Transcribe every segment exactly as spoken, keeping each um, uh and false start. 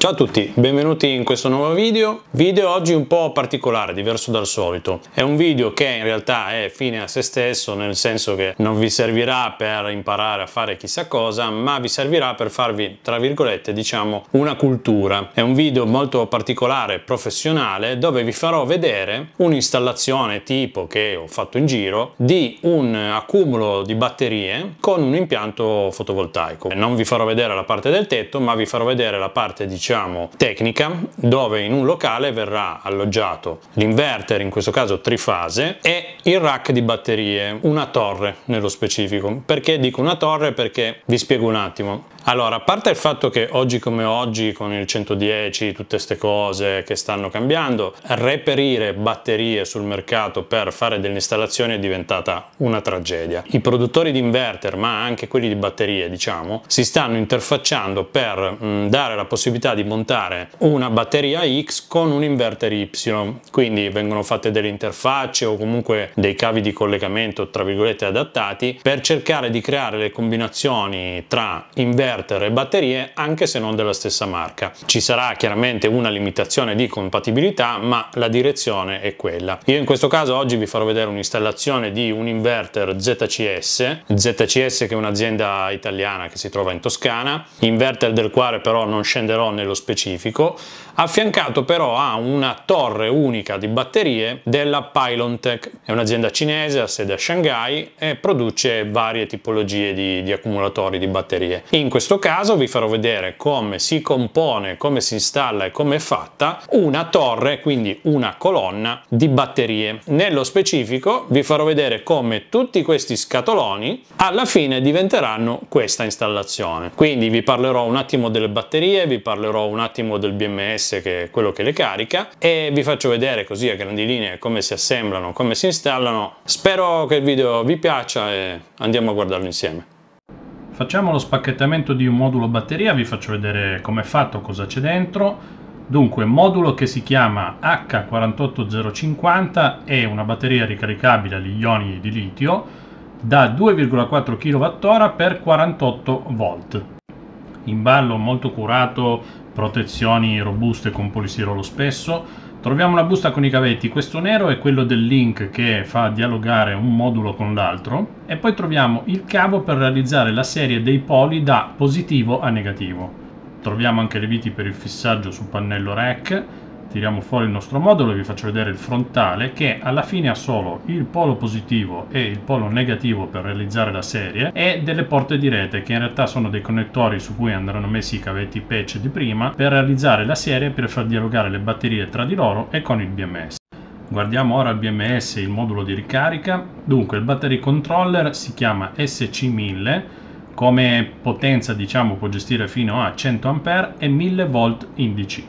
Ciao a tutti, benvenuti in questo nuovo video. Video oggi un po' particolare, diverso dal solito. È un video che in realtà è fine a se stesso, nel senso che non vi servirà per imparare a fare chissà cosa, ma vi servirà per farvi, tra virgolette, diciamo, una cultura. È un video molto particolare, professionale, dove vi farò vedere un'installazione tipo che ho fatto in giro di un accumulo di batterie con un impianto fotovoltaico. Non vi farò vedere la parte del tetto, ma vi farò vedere la parte, diciamo, tecnica, dove in un locale verrà alloggiato l'inverter, in questo caso trifase, e il rack di batterie, una torre nello specifico. Perché dico una torre? Perché vi spiego un attimo. Allora, a parte il fatto che oggi come oggi con il centodieci, tutte queste cose che stanno cambiando, reperire batterie sul mercato per fare delle installazioni è diventata una tragedia. I produttori di inverter, ma anche quelli di batterie, diciamo, si stanno interfacciando per mh, dare la possibilità di montare una batteria X con un inverter Y. Quindi vengono fatte delle interfacce o comunque dei cavi di collegamento, tra virgolette, adattati per cercare di creare le combinazioni tra inverter e batterie, anche se non della stessa marca. Ci sarà chiaramente una limitazione di compatibilità, ma la direzione è quella. Io in questo caso oggi vi farò vedere un'installazione di un inverter Z C S, Z C S che è un'azienda italiana che si trova in Toscana, inverter del quale però non scenderò nello specifico, affiancato però a una torre unica di batterie della Pylontech. È un'azienda cinese, ha sede a Shanghai e produce varie tipologie di, di accumulatori di batterie. In questo caso vi farò vedere come si compone, come si installa e come è fatta una torre, quindi una colonna di batterie. Nello specifico vi farò vedere come tutti questi scatoloni alla fine diventeranno questa installazione. Quindi vi parlerò un attimo delle batterie, vi parlerò un attimo del B M S, che è quello che le carica, e vi faccio vedere così a grandi linee come si assemblano, come si installano. Spero che il video vi piaccia e andiamo a guardarlo insieme. Facciamo lo spacchettamento di un modulo batteria, vi faccio vedere come è fatto, cosa c'è dentro. Dunque, modulo che si chiama H quattro zero cinquanta è una batteria ricaricabile agli ioni di litio da due virgola quattro chilowattora per quarantotto volt. Imballo molto curato, protezioni robuste con polistirolo spesso. Troviamo una busta con i cavetti, questo nero è quello del link che fa dialogare un modulo con l'altro, e poi troviamo il cavo per realizzare la serie dei poli da positivo a negativo. Troviamo anche le viti per il fissaggio sul pannello rack. Tiriamo fuori il nostro modulo e vi faccio vedere il frontale, che alla fine ha solo il polo positivo e il polo negativo per realizzare la serie, e delle porte di rete che in realtà sono dei connettori su cui andranno messi i cavetti patch di prima per realizzare la serie, per far dialogare le batterie tra di loro e con il B M S. Guardiamo ora il B M S, il modulo di ricarica. Dunque, il battery controller si chiama S C mille, come potenza diciamo può gestire fino a cento ampere e mille volt in D C.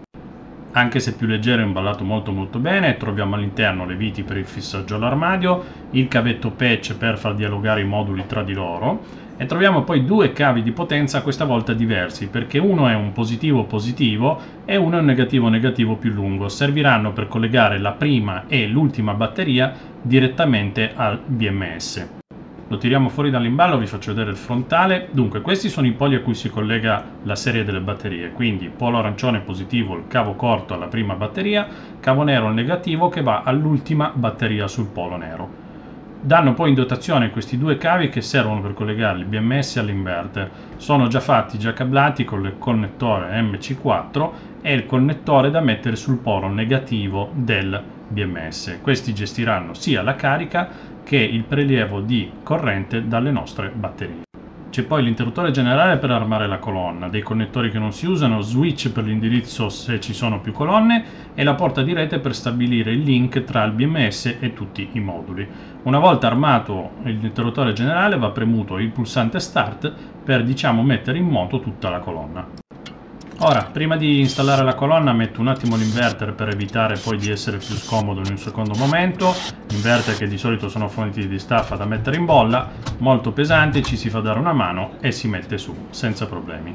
Anche se più leggero, è imballato molto molto bene. Troviamo all'interno le viti per il fissaggio all'armadio, il cavetto patch per far dialogare i moduli tra di loro, e troviamo poi due cavi di potenza, questa volta diversi, perché uno è un positivo positivo e uno è un negativo negativo più lungo. Serviranno per collegare la prima e l'ultima batteria direttamente al B M S. Lo tiriamo fuori dall'imballo, vi faccio vedere il frontale. Dunque, questi sono i poli a cui si collega la serie delle batterie, quindi polo arancione positivo, il cavo corto alla prima batteria, cavo nero il negativo che va all'ultima batteria sul polo nero. Danno poi in dotazione questi due cavi che servono per collegare il B M S all'inverter. Sono già fatti, già cablati con il connettore M C quattro e il connettore da mettere sul polo negativo del B M S. Questi gestiranno sia la carica che il prelievo di corrente dalle nostre batterie. C'è poi l'interruttore generale per armare la colonna, dei connettori che non si usano, switch per l'indirizzo se ci sono più colonne e la porta di rete per stabilire il link tra il B M S e tutti i moduli. Una volta armato l'interruttore generale va premuto il pulsante start per, diciamo, mettere in moto tutta la colonna. Ora, prima di installare la colonna metto un attimo l'inverter per evitare poi di essere più scomodo in un secondo momento. Inverter che di solito sono fonti di staffa da mettere in bolla, molto pesanti, ci si fa dare una mano e si mette su senza problemi.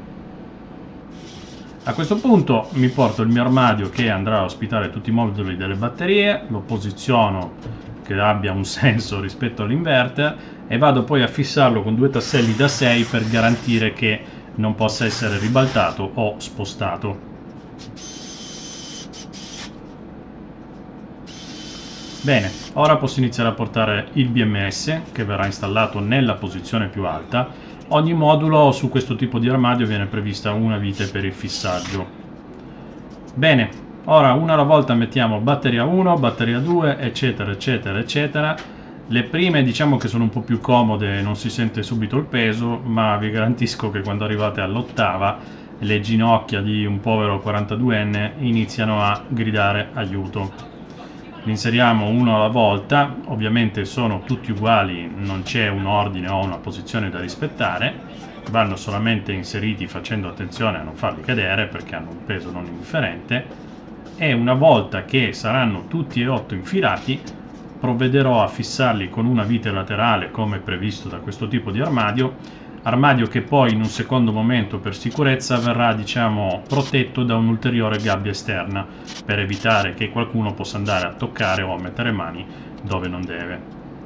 A questo punto mi porto il mio armadio che andrà a ospitare tutti i moduli delle batterie, lo posiziono che abbia un senso rispetto all'inverter e vado poi a fissarlo con due tasselli da sei per garantire che non possa essere ribaltato o spostato. Bene, ora posso iniziare a portare il B M S che verrà installato nella posizione più alta. Ogni modulo su questo tipo di armadio viene prevista una vite per il fissaggio. Bene, ora una alla volta mettiamo batteria uno, batteria due, eccetera eccetera eccetera. Le prime diciamo che sono un po' più comode, non si sente subito il peso, ma vi garantisco che quando arrivate all'ottava le ginocchia di un povero quarantaduenne iniziano a gridare aiuto. Li inseriamo uno alla volta, ovviamente sono tutti uguali, non c'è un ordine o una posizione da rispettare, vanno solamente inseriti facendo attenzione a non farli cadere perché hanno un peso non indifferente, e una volta che saranno tutti e otto infilati provvederò a fissarli con una vite laterale come previsto da questo tipo di armadio, armadio che poi in un secondo momento per sicurezza verrà diciamo protetto da un'ulteriore gabbia esterna per evitare che qualcuno possa andare a toccare o a mettere mani dove non deve.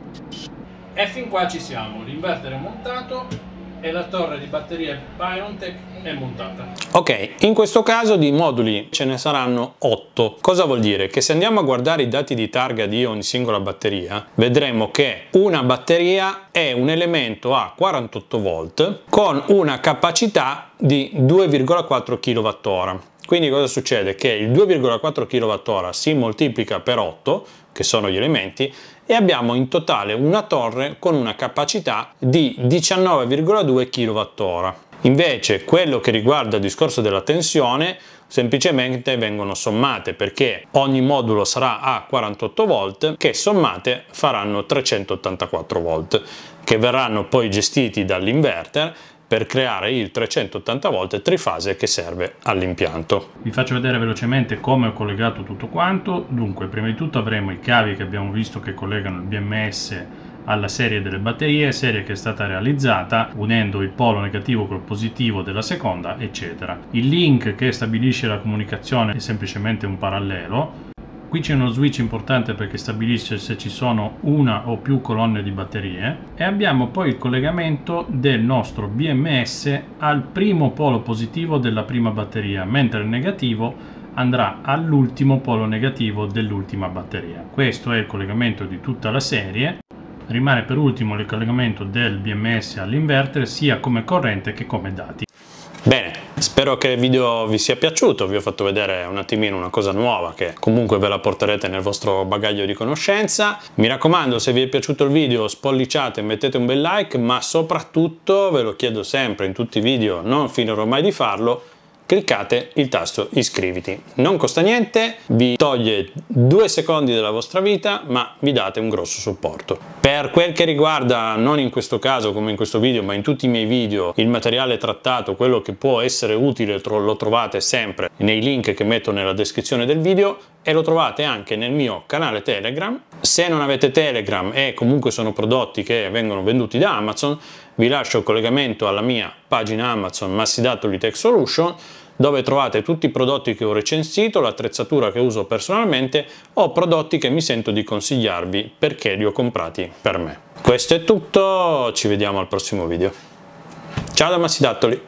E fin qua ci siamo, l'inverter è montato e la torre di batterie BioNTech è montata. Ok, in questo caso di moduli ce ne saranno otto. Cosa vuol dire? Che se andiamo a guardare i dati di targa di ogni singola batteria, vedremo che una batteria è un elemento a quarantotto volt con una capacità di due virgola quattro chilowattora. Quindi cosa succede? Che il due virgola quattro chilowattora si moltiplica per otto, che sono gli elementi, e abbiamo in totale una torre con una capacità di diciannove virgola due chilowattora. Invece quello che riguarda il discorso della tensione semplicemente vengono sommate, perché ogni modulo sarà a quarantotto volt che sommate faranno trecentottantaquattro volt, che verranno poi gestiti dall'inverter per creare il trecentottanta volt trifase che serve all'impianto. Vi faccio vedere velocemente come ho collegato tutto quanto. Dunque, prima di tutto avremo i cavi che abbiamo visto che collegano il B M S alla serie delle batterie, serie che è stata realizzata unendo il polo negativo col positivo della seconda, eccetera. Il link che stabilisce la comunicazione è semplicemente un parallelo. Qui c'è uno switch importante perché stabilisce se ci sono una o più colonne di batterie, e abbiamo poi il collegamento del nostro B M S al primo polo positivo della prima batteria, mentre il negativo andrà all'ultimo polo negativo dell'ultima batteria. Questo è il collegamento di tutta la serie. Rimane per ultimo il collegamento del B M S all'inverter sia come corrente che come dati. Bene, spero che il video vi sia piaciuto, vi ho fatto vedere un attimino una cosa nuova che comunque ve la porterete nel vostro bagaglio di conoscenza. Mi raccomando, se vi è piaciuto il video spolliciate e mettete un bel like, ma soprattutto, ve lo chiedo sempre in tutti i video, non finirò mai di farlo, cliccate il tasto iscriviti. Non costa niente, vi toglie due secondi della vostra vita, ma vi date un grosso supporto. Per quel che riguarda, non in questo caso come in questo video, ma in tutti i miei video, il materiale trattato, quello che può essere utile, lo trovate sempre nei link che metto nella descrizione del video, e lo trovate anche nel mio canale Telegram. Se non avete Telegram e comunque sono prodotti che vengono venduti da Amazon, vi lascio il collegamento alla mia pagina Amazon Massidattoli Tech Solution, dove trovate tutti i prodotti che ho recensito, l'attrezzatura che uso personalmente o prodotti che mi sento di consigliarvi perché li ho comprati per me. Questo è tutto, ci vediamo al prossimo video. Ciao da Massidattoli!